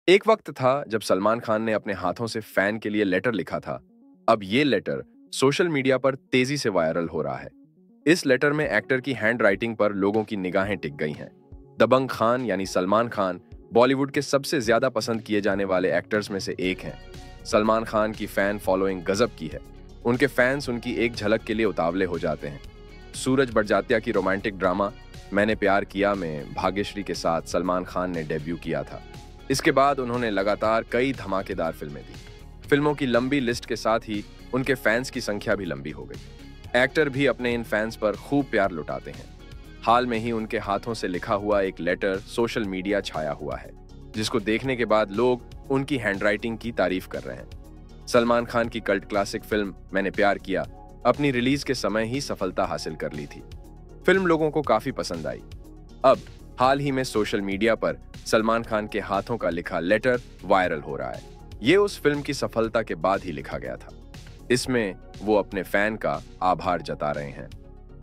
एक वक्त था जब सलमान खान ने अपने हाथों से फैन के लिए लेटर लिखा था। अब ये लेटर सोशल मीडिया पर तेजी से वायरल हो रहा है। इस लेटर में एक्टर की हैंड राइटिंग पर लोगों की निगाहें टिक गई हैं। दबंग खान यानी सलमान खान बॉलीवुड के सबसे ज्यादा पसंद किए जाने वाले एक्टर्स में से एक हैं। सलमान खान की फैन फॉलोइंग गजब की है। उनके फैंस उनकी एक झलक के लिए उतावले हो जाते हैं। सूरज बड़जात्या की रोमांटिक ड्रामा मैंने प्यार किया में भाग्यश्री के साथ सलमान खान ने डेब्यू किया था। इसके बाद उन्होंने लगातार कई धमाकेदार फिल्में दी। फिल्मों की लंबी लिस्ट के साथ ही उनके फैंस की संख्या भी लंबी हो गई। एक्टर भी अपने इन फैंस पर खूब प्यार लुटाते हैं। हाल में ही उनके हाथों से लिखा हुआ एक लेटर सोशल मीडिया छाया हुआ है, जिसको देखने के बाद लोग उनकी हैंडराइटिंग की तारीफ कर रहे हैं। सलमान खान की कल्ट क्लासिक फिल्म मैंने प्यार किया अपनी रिलीज के समय ही सफलता हासिल कर ली थी। फिल्म लोगों को काफी पसंद आई। अब हाल ही में सोशल मीडिया पर सलमान खान के हाथों का लिखा लेटर वायरल हो रहा है। ये उस फिल्म की सफलता के बाद ही लिखा गया था। इसमें वो अपने फैन का आभार जता रहे हैं।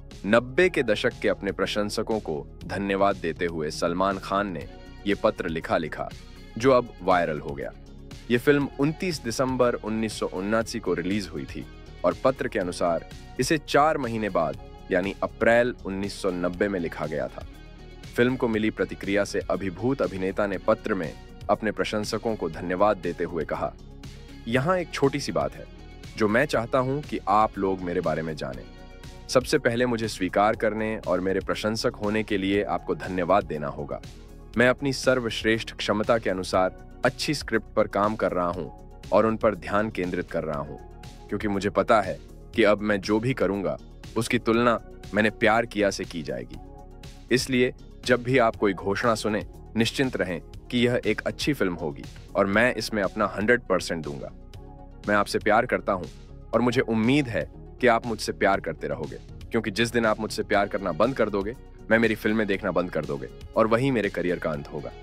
90 के दशक के अपने प्रशंसकों को धन्यवाद देते हुए सलमान खान ने ये पत्र लिखा जो अब वायरल हो गया। ये फिल्म 29 दिसंबर 1979 को रिलीज हुई थी और पत्र के अनुसार इसे 4 महीने बाद यानी अप्रैल 1990 में लिखा गया था। फिल्म को मिली प्रतिक्रिया से अभिभूत अभिनेता ने पत्र में अपने प्रशंसकों को धन्यवाद देते हुए कहा, यहाँ एक छोटी सी बात है जो मैं चाहता हूं कि आप लोग मेरे बारे में जानें। सबसे पहले मुझे स्वीकार करने और मेरे प्रशंसक होने के लिए आपको धन्यवाद देना होगा। मैं अपनी सर्वश्रेष्ठ क्षमता के अनुसार अच्छी स्क्रिप्ट पर काम कर रहा हूं और उन पर ध्यान केंद्रित कर रहा हूं, क्योंकि मुझे पता है कि अब मैं जो भी करूंगा उसकी तुलना मैंने प्यार किया से की जाएगी। इसलिए जब भी आप कोई घोषणा सुने, निश्चिंत रहें कि यह एक अच्छी फिल्म होगी और मैं इसमें अपना 100% दूंगा। मैं आपसे प्यार करता हूं और मुझे उम्मीद है कि आप मुझसे प्यार करते रहोगे, क्योंकि जिस दिन आप मुझसे प्यार करना बंद कर दोगे, मैं मेरी फिल्में देखना बंद कर दोगे और वही मेरे करियर का अंत होगा।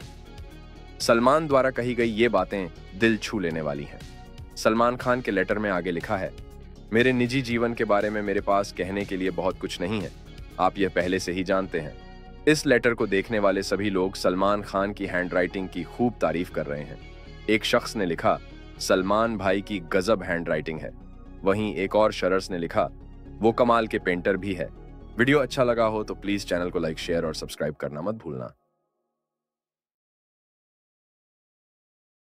सलमान द्वारा कही गई ये बातें दिल छू लेने वाली हैं। सलमान खान के लेटर में आगे लिखा है, मेरे निजी जीवन के बारे में मेरे पास कहने के लिए बहुत कुछ नहीं है, आप यह पहले से ही जानते हैं। इस लेटर को देखने वाले सभी लोग सलमान खान की हैंडराइटिंग की खूब तारीफ कर रहे हैं। एक शख्स ने लिखा, सलमान भाई की गजब हैंडराइटिंग है। वहीं एक और शरर्स ने लिखा, वो कमाल के पेंटर भी है। वीडियो अच्छा लगा हो तो प्लीज चैनल को लाइक, शेयर और सब्सक्राइब करना मत भूलना।